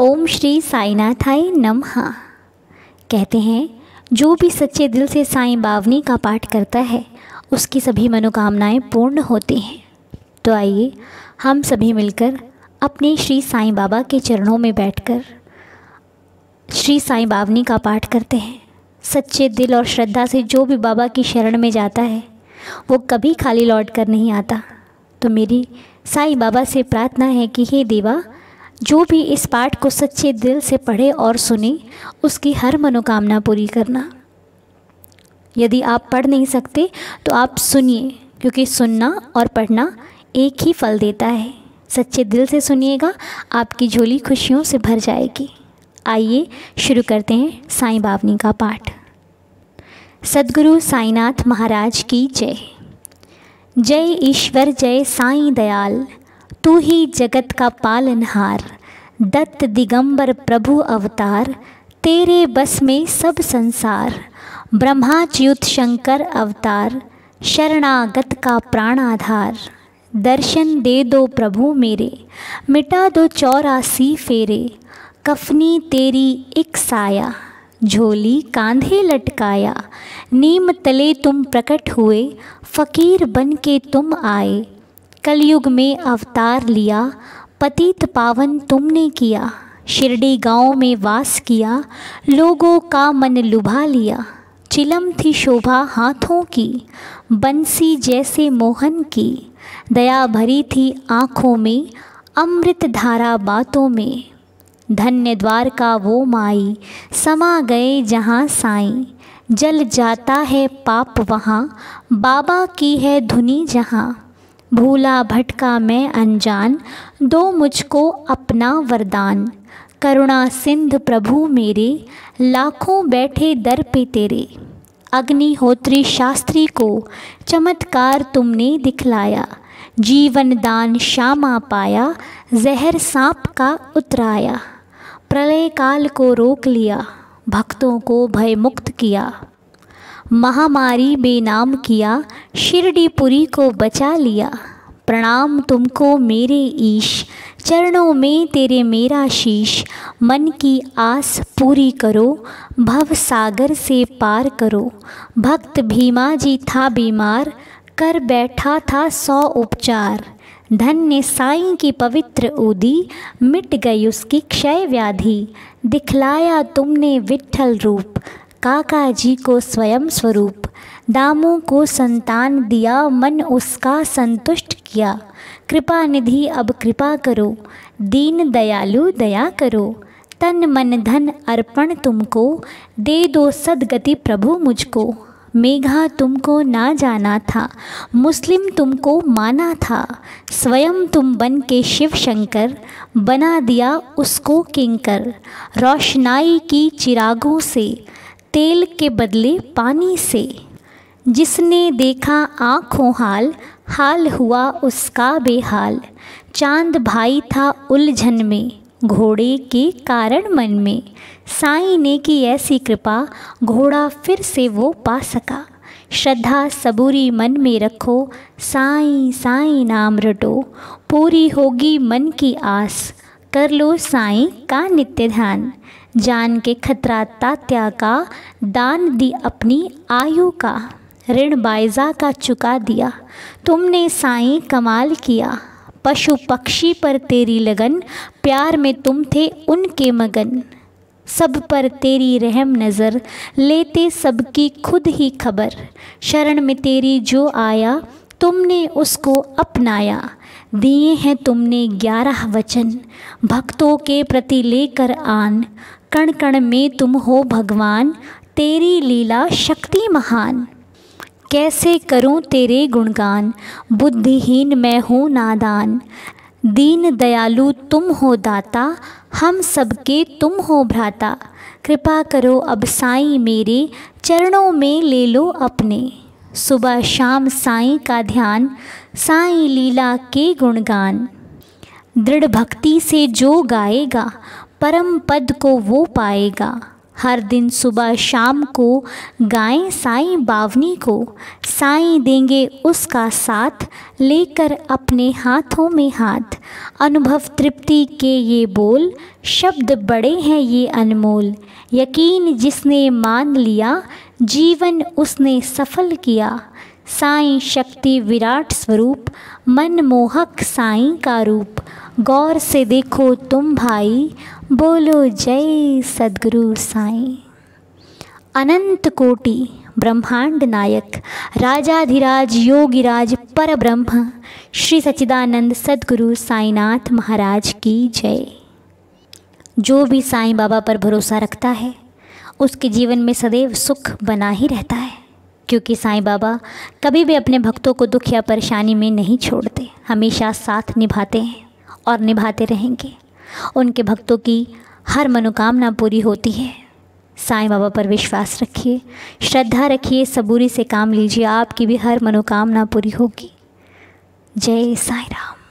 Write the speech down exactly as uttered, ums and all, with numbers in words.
ओम श्री साईनाथाय नमः। कहते हैं जो भी सच्चे दिल से साईं बावनी का पाठ करता है उसकी सभी मनोकामनाएं पूर्ण होती हैं। तो आइए हम सभी मिलकर अपने श्री साईं बाबा के चरणों में बैठकर श्री साईं बावनी का पाठ करते हैं। सच्चे दिल और श्रद्धा से जो भी बाबा की शरण में जाता है वो कभी खाली लौट कर नहीं आता। तो मेरी साईं बाबा से प्रार्थना है कि हे देवा, जो भी इस पाठ को सच्चे दिल से पढ़े और सुने उसकी हर मनोकामना पूरी करना। यदि आप पढ़ नहीं सकते तो आप सुनिए, क्योंकि सुनना और पढ़ना एक ही फल देता है। सच्चे दिल से सुनिएगा, आपकी झोली खुशियों से भर जाएगी। आइए शुरू करते हैं साईं बावनी का पाठ। सद्गुरु साईनाथ महाराज की जय। जय ईश्वर जय साईं दयाल, तू ही जगत का पालनहार। दत्त दिगंबर प्रभु अवतार, तेरे बस में सब संसार। ब्रह्माच्युत शंकर अवतार, शरणागत का प्राणाधार। दर्शन दे दो प्रभु मेरे, मिटा दो चौरासी फेरे। कफनी तेरी एक साया, झोली कांधे लटकाया। नीम तले तुम प्रकट हुए, फ़कीर बन के तुम आए। कलयुग में अवतार लिया, पतित पावन तुमने किया। शिरडी गांव में वास किया, लोगों का मन लुभा लिया। चिलम थी शोभा हाथों की, बंसी जैसे मोहन की। दया भरी थी आँखों में, अमृत धारा बातों में। धन्य द्वार का वो माई, समा गए जहाँ साईं। जल जाता है पाप वहाँ, बाबा की है धुनी जहाँ। भूला भटका मैं अनजान, दो मुझको अपना वरदान। करुणा सिंध प्रभु मेरे, लाखों बैठे दर पे तेरे। अग्निहोत्री शास्त्री को, चमत्कार तुमने दिखलाया। जीवन दान श्यामा पाया, जहर सांप का उतराया। प्रलय काल को रोक लिया, भक्तों को भय मुक्त किया। महामारी बेनाम किया, शिरडीपुरी को बचा लिया। प्रणाम तुमको मेरे ईश, चरणों में तेरे मेरा शीश। मन की आस पूरी करो, भव सागर से पार करो। भक्त भीमा जी था बीमार, कर बैठा था सौ उपचार। धन्य साईं की पवित्र उदी, मिट गई उसकी क्षय व्याधि। दिखलाया तुमने विट्ठल रूप, काका जी को स्वयं स्वरूप। दामों को संतान दिया, मन उसका संतुष्ट किया। कृपा निधि अब कृपा करो, दीन दयालु दया करो। तन मन धन अर्पण तुमको, दे दो सद्गति प्रभु मुझको। मेघा तुमको ना जाना था, मुस्लिम तुमको माना था। स्वयं तुम बन के शिव शंकर, बना दिया उसको किंकर। रोशनाई की चिरागों से, तेल के बदले पानी से। जिसने देखा आँखों हाल, हाल हुआ उसका बेहाल। चांद भाई था उलझन में, घोड़े के कारण मन में। साईं ने की ऐसी कृपा, घोड़ा फिर से वो पा सका। श्रद्धा सबूरी मन में रखो, साईं साईं नाम रटो। पूरी होगी मन की आस, कर लो साईं का नित्य ध्यान। जान के खतरा तात्या का, दान दी अपनी आयु का। ऋण बाइजा का चुका दिया, तुमने साईं कमाल किया। पशु पक्षी पर तेरी लगन, प्यार में तुम थे उनके मगन। सब पर तेरी रहम नज़र, लेते सबकी खुद ही खबर। शरण में तेरी जो आया, तुमने उसको अपनाया। दिए हैं तुमने ग्यारह वचन, भक्तों के प्रति लेकर आन। कण कण में तुम हो भगवान, तेरी लीला शक्ति महान। कैसे करूं तेरे गुणगान, बुद्धिहीन मैं हूँ नादान। दीन दयालु तुम हो दाता, हम सबके तुम हो भ्राता। कृपा करो अब साईं मेरे, चरणों में ले लो अपने। सुबह शाम साईं का ध्यान, साईं लीला के गुणगान। दृढ़ भक्ति से जो गाएगा, परम पद को वो पाएगा। हर दिन सुबह शाम को गाएं साईं बावनी को, साईं देंगे उसका साथ, लेकर अपने हाथों में हाथ। अनुभव तृप्ति के ये बोल, शब्द बड़े हैं ये अनमोल। यकीन जिसने मान लिया, जीवन उसने सफल किया। साईं शक्ति विराट स्वरूप, मनमोहक साईं का रूप। गौर से देखो तुम भाई, बोलो जय सद्गुरु साईं। अनंत कोटि ब्रह्मांड नायक, राजाधिराज योगिराज पर ब्रह्म, श्री सच्चिदानंद सद्गुरु साईनाथ महाराज की जय। जो भी साईं बाबा पर भरोसा रखता है उसके जीवन में सदैव सुख बना ही रहता है, क्योंकि साईं बाबा कभी भी अपने भक्तों को दुख या परेशानी में नहीं छोड़ते, हमेशा साथ निभाते हैं और निभाते रहेंगे। उनके भक्तों की हर मनोकामना पूरी होती है। साईं बाबा पर विश्वास रखिए, श्रद्धा रखिए, सबूरी से काम लीजिए, आपकी भी हर मनोकामना पूरी होगी। जय साईं राम।